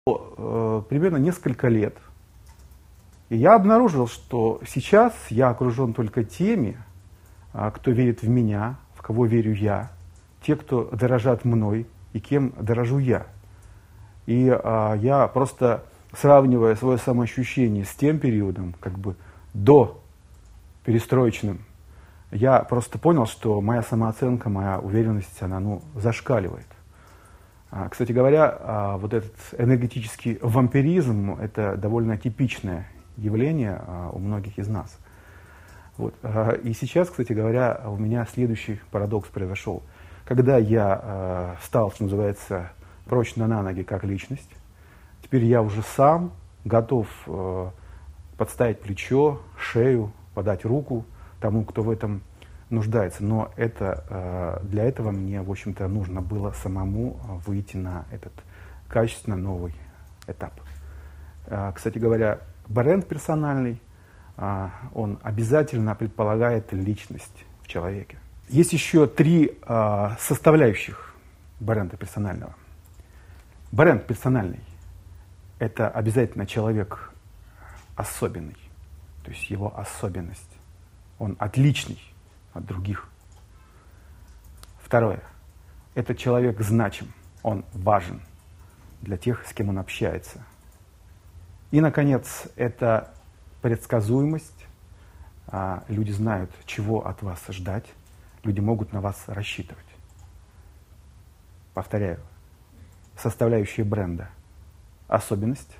Примерно несколько лет. И я обнаружил, что сейчас я окружен только теми, кто верит в меня, в кого верю я, те, кто дорожат мной и кем дорожу я. И я просто, сравнивая свое самоощущение с тем периодом, как бы до перестроечным, я просто понял, что моя самооценка, моя уверенность, она зашкаливает. Кстати говоря, вот этот энергетический вампиризм – это довольно типичное явление у многих из нас. Вот. И сейчас, кстати говоря, у меня следующий парадокс произошел. Когда я стал, что называется, прочно на ноги как личность, теперь я уже сам готов подставить плечо, шею, подать руку тому, кто в этом нуждается. Но для этого мне, в общем-то, нужно было самому выйти на этот качественно новый этап. Кстати говоря, бренд персональный, он обязательно предполагает личность в человеке. Есть еще 3 составляющих бренда персонального. Бренд персональный – это обязательно человек особенный, то есть его особенность. Он отличный от других. Второе – этот человек значим, он важен для тех, с кем он общается. И, наконец, это предсказуемость. Люди знают, чего от вас ждать, люди могут на вас рассчитывать. Повторяю, составляющие бренда – особенность,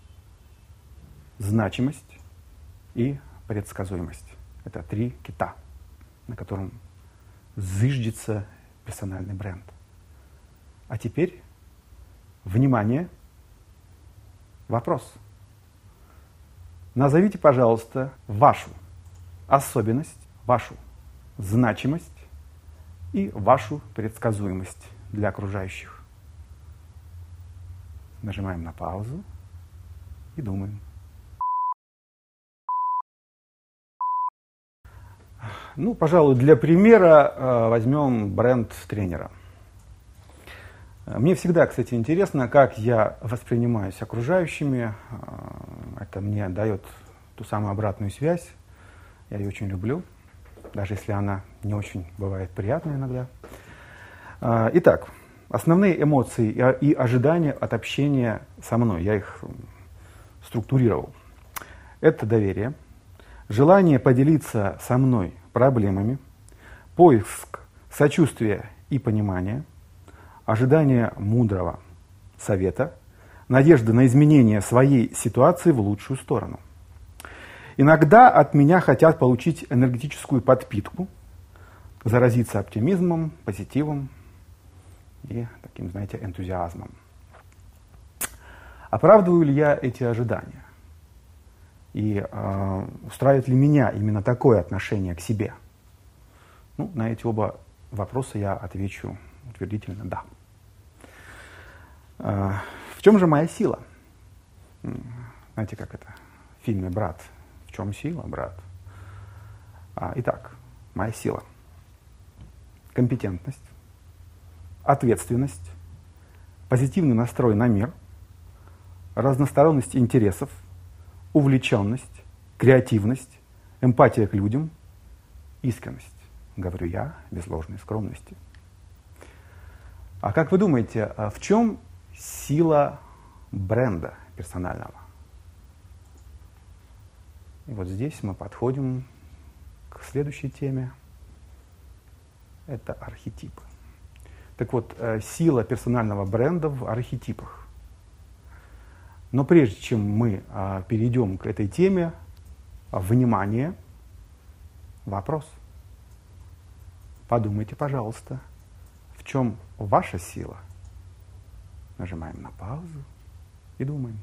значимость и предсказуемость. Это 3 кита, на котором зыждется персональный бренд. А теперь, внимание, вопрос. Назовите, пожалуйста, вашу особенность, вашу значимость и вашу предсказуемость для окружающих. Нажимаем на паузу и думаем. Пожалуй, для примера возьмем бренд тренера. Мне всегда, кстати, интересно, как я воспринимаюсь окружающими. Это мне дает ту самую обратную связь. Я ее очень люблю, даже если она не очень бывает приятной иногда. Итак, основные эмоции и ожидания от общения со мной. Я их структурировал. Это доверие, желание поделиться со мной проблемами, поиск сочувствия и понимания, ожидание мудрого совета, надежда на изменение своей ситуации в лучшую сторону. Иногда от меня хотят получить энергетическую подпитку, заразиться оптимизмом, позитивом и таким, знаете, энтузиазмом. Оправдываю ли я эти ожидания? И устраивает ли меня именно такое отношение к себе? На эти оба вопроса я отвечу утвердительно «да». В чем же моя сила? Знаете, как это в фильме «Брат»? В чем сила, брат? Итак, моя сила. Компетентность, ответственность, позитивный настрой на мир, разносторонность интересов, увлеченность, креативность, эмпатия к людям, искренность. Говорю я без ложной скромности. А как вы думаете, в чем сила бренда персонального? И вот здесь мы подходим к следующей теме. Это архетипы. Так вот, сила персонального бренда в архетипах. Но прежде чем мы перейдем к этой теме, внимание, вопрос. Подумайте, пожалуйста, в чем ваша сила? Нажимаем на паузу и думаем.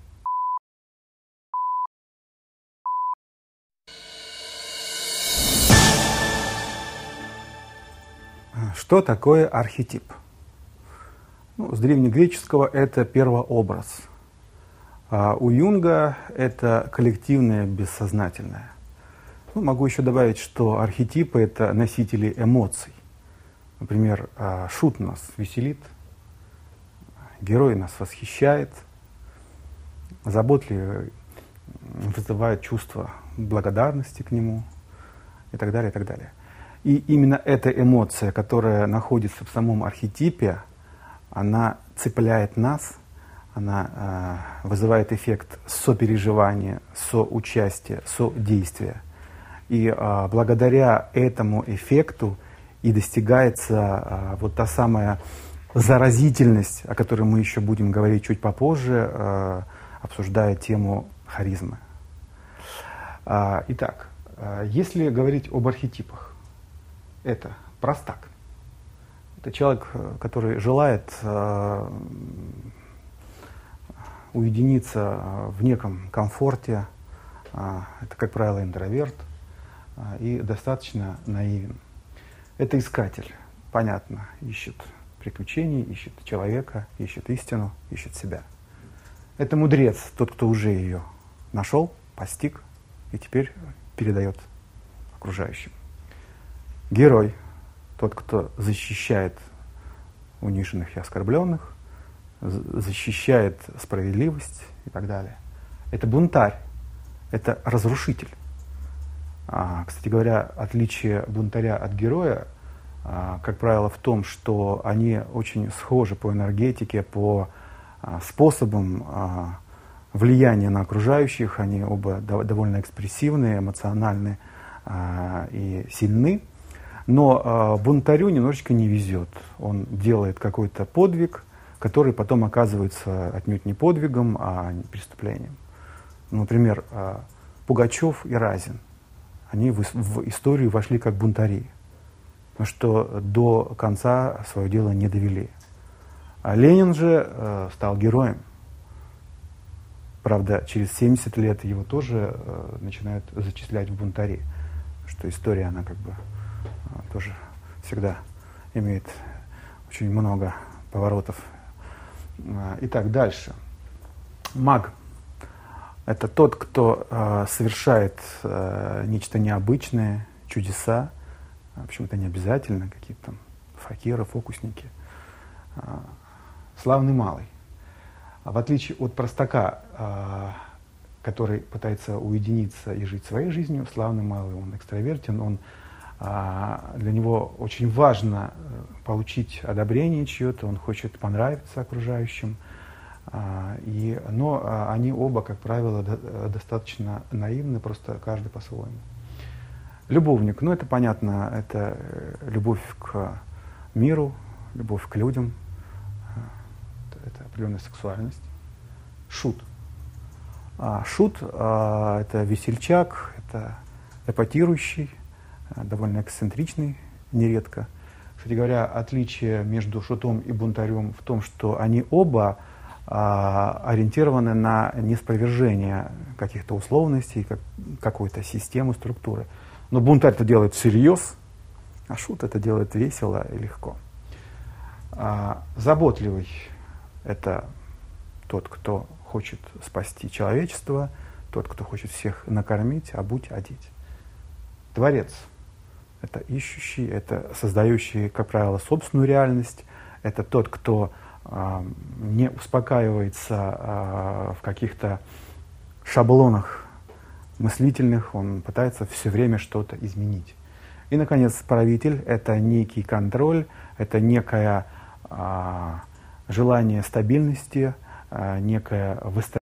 Что такое архетип? С древнегреческого это первообраз. У Юнга это коллективное бессознательное. Могу еще добавить, что архетипы – это носители эмоций. Например, шут нас веселит, герой нас восхищает, заботливый, вызывает чувство благодарности к нему и так далее, и так далее. И именно эта эмоция, которая находится в самом архетипе, она цепляет нас, она вызывает эффект сопереживания, соучастия, содействия. И благодаря этому эффекту и достигается вот та самая заразительность, о которой мы еще будем говорить чуть попозже, обсуждая тему харизмы. Итак, если говорить об архетипах, это простак. Это человек, который желает уединиться в неком комфорте. Это, как правило, интроверт и достаточно наивен. Это искатель, понятно, ищет приключений, ищет человека, ищет истину, ищет себя. Это мудрец, тот, кто уже ее нашел, постиг и теперь передает окружающим. Герой, тот, кто защищает униженных и оскорбленных, защищает справедливость и так далее. Это бунтарь, это разрушитель. Кстати говоря, отличие бунтаря от героя, как правило, в том, что они очень схожи по энергетике, по способам влияния на окружающих. Они оба довольно экспрессивные, эмоциональны и сильны. Но бунтарю немножечко не везет. Он делает какой-то подвиг, который потом оказывается отнюдь не подвигом, а преступлением. Например, Пугачев и Разин. Они в историю вошли как бунтари, но что до конца свое дело не довели. А Ленин же стал героем. Правда, через 70 лет его тоже начинают зачислять в бунтари, что история, она как бы тоже всегда имеет очень много поворотов. Итак, дальше. Маг — это тот, кто совершает нечто необычное, чудеса, почему-то не обязательно, какие-то там факиры, фокусники. Славный малый. В отличие от простака, который пытается уединиться и жить своей жизнью, славный малый, он экстравертен, он, для него очень важно получить одобрение чье-то, он хочет понравиться окружающим. Но они оба, как правило, достаточно наивны, просто каждый по-своему. Любовник, ну это понятно, это любовь к миру, любовь к людям, это определенная сексуальность. Шут. Шут — это весельчак, это эпатирующий, довольно эксцентричный нередко. Кстати говоря, отличие между шутом и бунтарем в том, что они оба ориентированы на неспровержение каких-то условностей, какой-то системы, структуры. Но бунтарь это делает всерьез, а шут это делает весело и легко. Заботливый — это тот, кто хочет спасти человечество, тот, кто хочет всех накормить, обуть, одеть. Творец — это ищущий, это создающий, как правило, собственную реальность, это тот, кто не успокаивается в каких-то шаблонах мыслительных, он пытается все время что-то изменить. И, наконец, правитель — это некий контроль, это некое желание стабильности, некое выстраивание